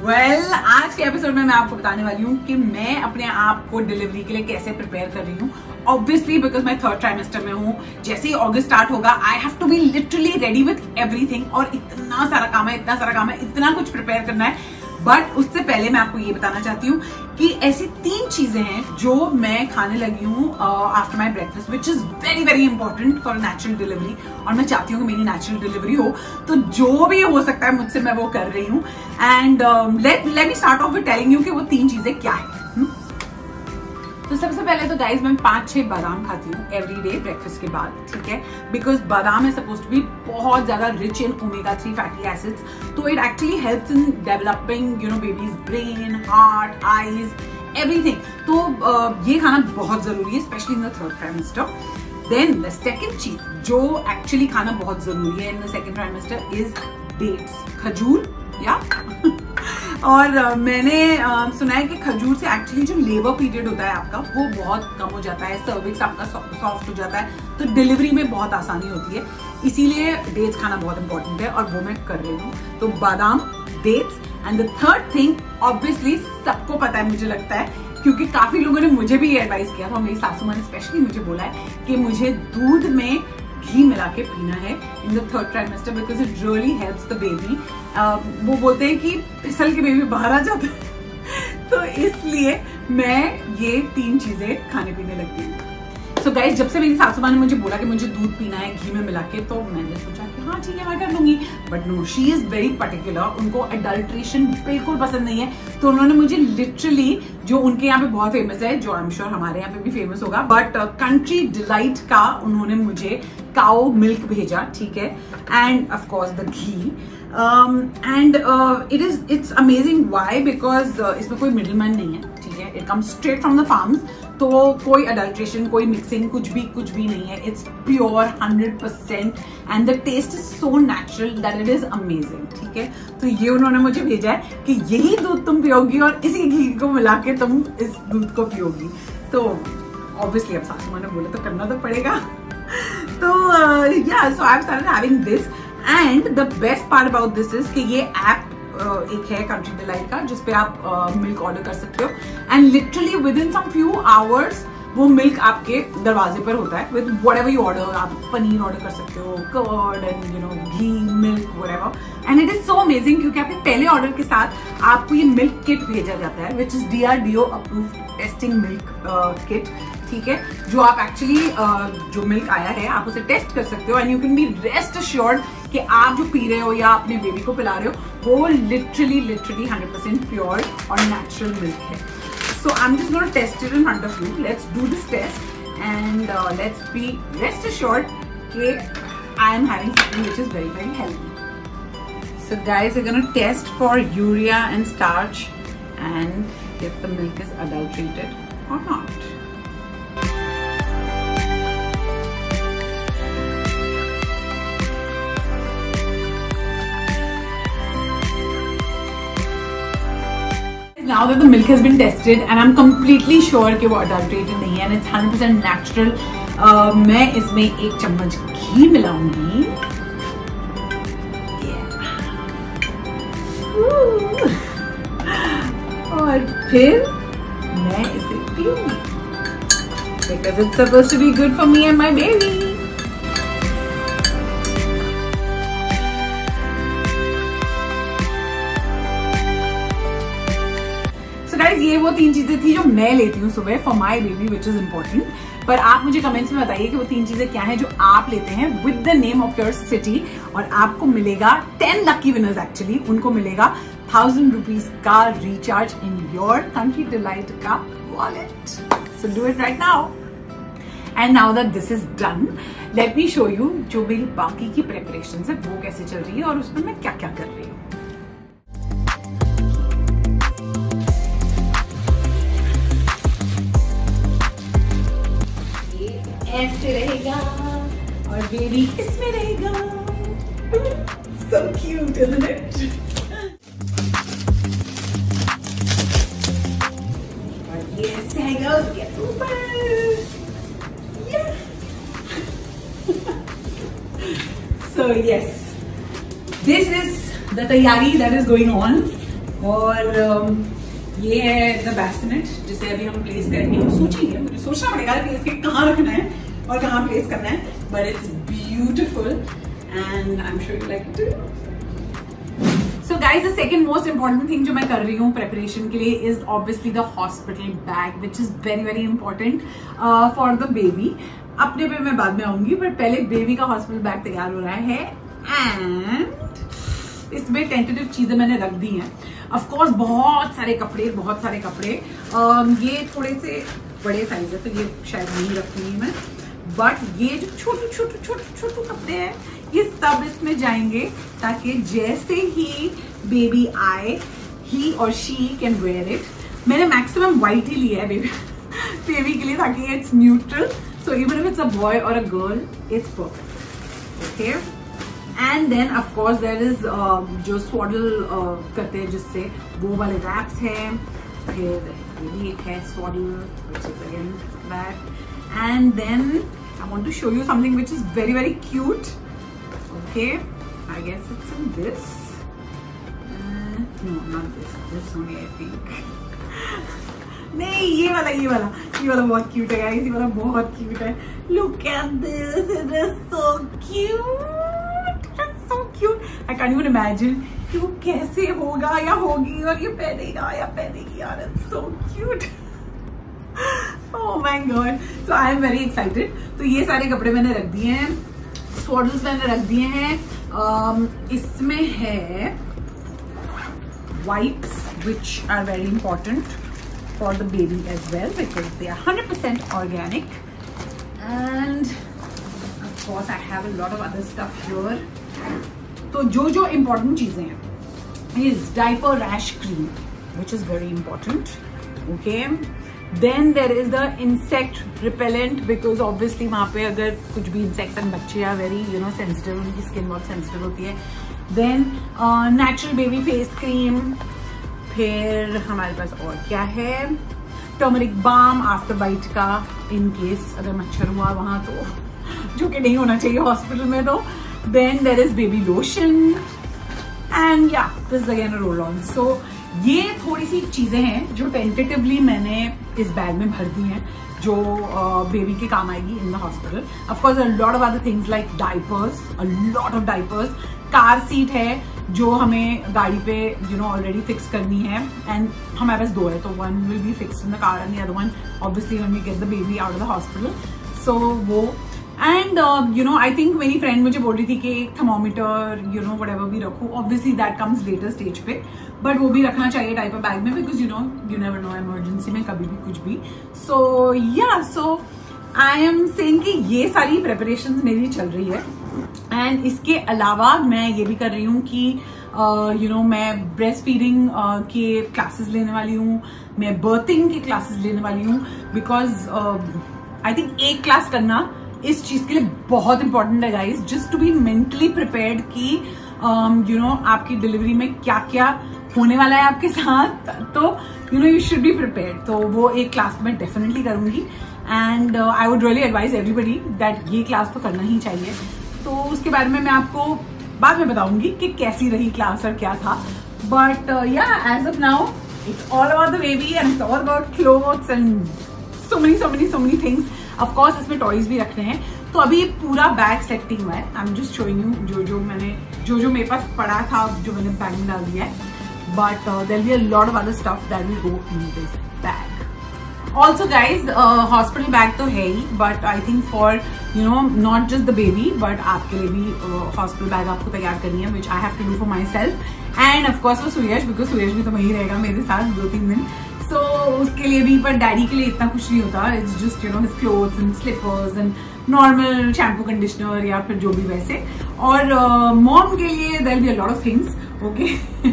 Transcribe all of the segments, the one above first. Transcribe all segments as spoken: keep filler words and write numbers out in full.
Well well, आज के episode में मैं आपको बताने वाली हूँ कि मैं अपने आप को डिलीवरी के लिए कैसे प्रिपेयर कर रही हूँ। ऑब्वियसली बिकॉज मैं थर्ड ट्राइमेस्टर में हूँ, जैसे ही अगस्त स्टार्ट होगा I have to be literally ready with everything. और इतना सारा काम है, इतना सारा काम है, इतना कुछ प्रिपेयर करना है। बट उससे पहले मैं आपको ये बताना चाहती हूँ कि ऐसी तीन चीजें हैं जो मैं खाने लगी हूँ after my breakfast, which is very very important for natural delivery. और मैं चाहती हूँ कि मेरी नेचुरल डिलीवरी हो, तो जो भी हो सकता है मुझसे मैं वो कर रही हूँ। And let let me start off with telling you कि वो तीन चीजें क्या है। हुँ? तो सबसे पहले तो गाइज मैं पांच छह बादाम खाती हूँ एवरी डे ब्रेकफास्ट के बाद, ठीक है। बिकॉज बादाम है सपोज टू बी बहुत ज्यादा rich in omega three fatty acids, तो it actually helps in developing you know babies brain, heart, eyes, everything. तो uh, ये खाना बहुत जरूरी है, specially in the third trimester. Then the second चीज जो एक्चुअली खाना बहुत जरूरी है in the second trimester is dates, खजूर या और uh, मैंने uh, सुना है कि खजूर से एक्चुअली जो लेबर पीरियड होता है आपका वो बहुत कम हो जाता है, सर्विक्स आपका सॉफ्ट हो जाता है, तो डिलीवरी में बहुत आसानी होती है। इसीलिए डेट्स खाना बहुत इंपॉर्टेंट है और वो मैं कर रही हूँ। तो बादाम, dates and the third thing obviously सबको पता है, मुझे लगता है, क्योंकि काफी लोगों ने मुझे भी ये एडवाइस किया था। मेरी सासू माँ ने स्पेशली मुझे बोला है कि मुझे दूध में घी मिला के पीना है in the third trimester because it really helps the baby. वो बोलते हैं कि फिसल के बेबी बाहर आ जाता है तो इसलिए मैं ये तीन चीजें खाने पीने लगती हूँ। सो so गाइस, जब से मेरी सासू माँ ने मुझे बोला कि मुझे दूध पीना है घी में मिला के, तो मैंने सोचा कि हाँ ठीक है मैं कर लूंगी। But no, she is very particular, उनको अडल्ट्रेशन बिल्कुल पसंद नहीं है। तो उन्होंने मुझे लिटरली, जो उनके यहाँ पे बहुत फेमस है, जो आई एम श्योर हमारे यहाँ पे भी फेमस होगा, बट कंट्री डिलाइट का उन्होंने मुझे काओ मिल्क भेजा, ठीक है, and of course the ghee. And it is it's amazing why, because इसमें कोई मिडिल मैन नहीं है, ठीक है। It comes straight from the farms, तो कोई अडल्ट्रेशन, कोई मिक्सिंग, कुछ भी कुछ भी नहीं है। It's pure hundred percent and the taste is so natural that it is amazing, ठीक है। तो ये उन्होंने मुझे भेजा है कि यही दूध तुम पियोगी और इसी घी को मिला के तुम इस दूध को पियोगी। तो ऑब्वियसली अब सासू माँ ने बोला तो करना तो पड़ेगा। तो yeah so I have started having this and the best part about this is कि ये ऐप uh, एक है कंट्री डिलाइट का, जिसपे आप मिल्क uh, ऑर्डर कर सकते हो and literally within some few hours वो मिल्क आपके दरवाजे पर होता है विद व्हाटएवर यू ऑर्डर। आप पनीर ऑर्डर कर सकते हो, curd and you know ghee, milk, whatever, and it is so amazing क्योंकि आपके पहले ऑर्डर के साथ आपको ये मिल्क किट भेजा जाता है which is D R D O approved testing milk kit, ठीक है। जो आप एक्चुअली uh, जो मिल्क आया है आप उसे टेस्ट कर सकते हो and you can be rest assured कि आप जो पी रहे हो या अपने बेबी को पिला रहे हो वो literally literally hundred percent pure और नेचुरल मिल्क है। So I'm just going to test it in front of you. Let's do this test and uh, let's be rest assured that I am having something which is very very healthy. So guys, we're going to test for urea and starch and if the milk is adulterated or not. Now that the milk has been tested and I'm completely sure कि वो adulterated नहीं है and it's one hundred percent natural, uh, मैं इसमें एक चम्मच घी मिलाऊंगी और फिर मैं इसे पीऊंगी because it's supposed to be good for me and my baby. ये वो तीन चीजें थी जो मैं लेती हूँ सुबह for my baby which is important. पर आप मुझे कमेंट्स में बताइए कि वो तीन चीजें क्या हैं जो आप लेते हैं with the name of your city, और आपको मिलेगा टेन लकी विनर्स एक्चुअली, उनको मिलेगा थाउजेंड रुपीज का recharge in your Country Delight का wallet. So do it right now. And now that this is done, let me show you जो मेरी बाकी की प्रेपरेशन है वो कैसे चल रही है और उसमें मैं क्या क्या कर रही हूँ। ऐसे रहेगा और बेबी इसमें रहेगा। So cute, isn't it? और ये रहेगा उसके ऊपर। So yes, this is the तैयारी that is going on और ये है द बैसिनेट जिसे अभी हम प्लेस करेंगे। सोचिए, मुझे सोचना पड़ेगा कि इसके कहाँ रखना है और कहाँ प्लेस करना है, but it's beautiful and I am sure you like it. So guys, the second most important thing जो मैं कर रही हूँ preparation के लिए is obviously the hospital bag, which is very very important uh, for the baby. अपने पे मैं बाद में आऊंगी, पर पहले बेबी का हॉस्पिटल बैग तैयार हो रहा है एंड इसमें टेंटेटिव चीजें मैंने रख दी हैं। ऑफ कोर्स बहुत सारे कपड़े, बहुत सारे कपड़े uh, ये थोड़े से बड़े साइज है तो ये शायद नहीं रखूंगी मैं, बट ये जो छोटे छोटे छोटे छोटे कपड़े हैं ये सब इसमें जाएंगे ताकि जैसे ही बेबी आए ही और शी कैन वेयर इट। मैंने मैक्सिमम व्हाइट ही लिया है बेबी बेबी के लिए ताकि it's neutral, so even if it's a boy or a girl it's perfect. Okay, and then of course there is जो स्वाडल uh, करते हैं जिससे वो वाले रैप्स हैं, फिर ये भी एक है swaddle which is again that, and then I want to show you something which is very very cute. Okay, I guess it's in this. Uh, no, not this. This only, I think. नहीं, ये वाला, ये वाला, ये वाला बहुत cute है guys. ये वाला बहुत cute है. Look at this. It is so cute. It's so cute. I can't even imagine कि वो कैसे होगा या होगी और ये पहनेगा या पहनेगी यार. It's so cute. Oh my god. So I am very excited. तो ये सारे कपड़े मैंने रख दिए हैं. स्वाडल्स मैंने रख दिए हैं. um, इसमें है wipes which are very important for the baby as well because they are one hundred percent organic, and of course I have a lot of other stuff here. तो जो जो important चीजें हैं is diaper rash cream which is very important. Okay, then there is the insect repellent because obviously वहाँ पे अगर कुछ भी insects and बच्चे are very you know sensitive, उनकी skin बहुत sensitive होती है. Then uh, natural baby face cream. फिर हमारे पास और क्या है, turmeric balm after bite का in case अगर मच्छर हुआ वहाँ तो, जो कि नहीं होना चाहिए हॉस्पिटल में तो. Then there is baby lotion and yeah, this is again a roll on. So ये थोड़ी सी चीजें हैं जो टेंटेटिवली मैंने इस बैग में भर दी हैं जो बेबी uh, के काम आएगी in the hospital. Of course a lot of other things like diapers, a lot of diapers. Car seat है जो हमें गाड़ी पे यू नो ऑलरेडी फिक्स करनी है एंड हमारे पास दो है, तो one will be fixed in the car and the other one obviously when we get the baby out of the hospital. So वो and you know I think मेरी friend मुझे बोल रही थी कि थर्मोमीटर यू नो व्हाटएवर भी रखो. Obviously that comes later stage पे, बट वो भी रखना चाहिए डायपर बैग में because you know you never know emergency में कभी भी कुछ भी. सो या सो आई एम सेइंग कि ये सारी प्रिपरेशंस मेरी चल रही है. एंड इसके अलावा मैं ये भी कर रही हूँ कि यू नो मैं ब्रेस्ट फीडिंग के क्लासेस लेने वाली हूँ, मैं बर्थिंग के क्लासेस लेने वाली हूँ बिकॉज आई थिंक एक क्लास करना इस चीज के लिए बहुत इंपॉर्टेंट है guys, just to be mentally prepared कि यू नो आपकी डिलीवरी में क्या क्या होने वाला है आपके साथ, तो you know you should be prepared. तो वो एक क्लास मैं डेफिनेटली करूंगी and I would really advise everybody that ये क्लास तो करना ही चाहिए. तो उसके बारे में मैं आपको बाद में बताऊंगी कि कैसी रही क्लास और क्या था. But yeah as of now it's all about the baby and it's all about clothes and so many so many so many things. Of course इसमें टॉयज भी रखने हैं. तो अभी पूरा बैग सेटिंग हुआ है. I am just showing you जो जो मैंने जो जो मेरे पास पड़ा था जो मैंने बैग में डाल दिया है. But there will be a lot of other stuff that will go in this bag. Also guys hospital bag तो है ही, but I think for you know not just the baby but आपके लिए भी हॉस्पिटल uh, बैग आपको तैयार करनी है which I have to do for myself and of course for Suyash because Suyash भी तो वही रहेगा मेरे साथ दो तीन दिन. सो so, उसके लिए भी, पर डैडी के लिए इतना कुछ नहीं होता. It's just you know his clothes and slippers and normal shampoo conditioner या फिर जो भी वैसे. और मॉम uh, के लिए there will be a lot of things. Okay,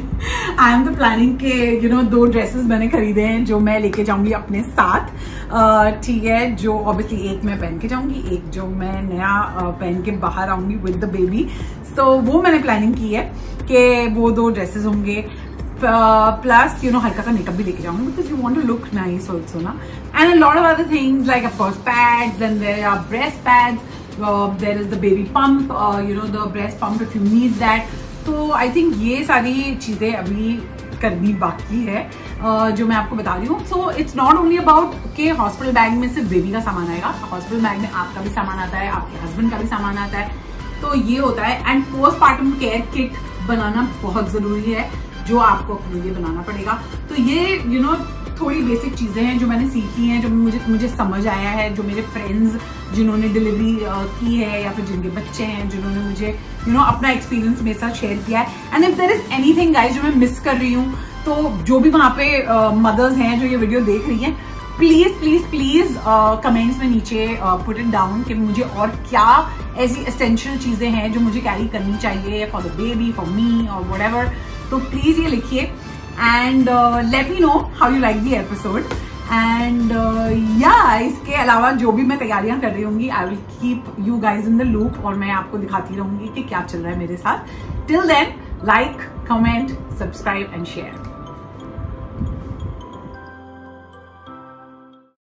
I am the planning के यू नो दो ड्रेसेस मैंने खरीदे हैं जो मैं लेके जाऊंगी अपने साथ. ठीक uh, है, जो ऑब्वियसली एक मैं पहन के जाऊंगी, एक जो मैं नया uh, पहन के बाहर आऊंगी विद द बेबी. सो वो मैंने प्लानिंग की है कि वो दो ड्रेसेस होंगे. प्लस यू नो हल्का सा मेकअप भी लेके जाऊंगी because you want to look nice also ना. And a lot of other things like of course pads and there are breast pads. There is the baby pump, you know the breast pump if you need that. तो I think ये सारी चीजें अभी करनी बाकी है uh, जो मैं आपको बता रही हूँ। So it's not only about कि हॉस्पिटल बैग में सिर्फ बेबी का सामान आएगा, हॉस्पिटल बैग में आपका भी सामान आता है, आपके हस्बैंड का भी सामान आता है। तो ये होता है। एंड पोस्टपार्टम केयर किट बनाना बहुत जरूरी है, जो आपको अपने लिए बनाना पड़ेगा। तो ये यू you नो know, थोड़ी बेसिक चीजें हैं जो मैंने सीखी हैं, जो मुझे मुझे समझ आया है, जो मेरे फ्रेंड्स जिन्होंने डिलीवरी की है या फिर जिनके बच्चे हैं जिन्होंने मुझे यू नो अपना एक्सपीरियंस मेरे साथ शेयर किया है। And if there is anything guys जो मैं मिस कर रही हूँ, तो जो भी वहां पे मदर्स uh, हैं जो ये वीडियो देख रही हैं, प्लीज प्लीज प्लीज कमेंट्स में नीचे पुट इट डाउन कि मुझे और क्या ऐसी एसेंशियल चीजें हैं जो मुझे कैरी करनी चाहिए for the baby, for me और व्हाटएवर। तो प्लीज ये लिखिए and let me know how you like the episode. And या इसके अलावा जो भी मैं तैयारियां कर रही होंगी, I will keep you guys in the loop और मैं आपको दिखाती रहूंगी कि क्या चल रहा है मेरे साथ। Till then, like, comment, subscribe and share.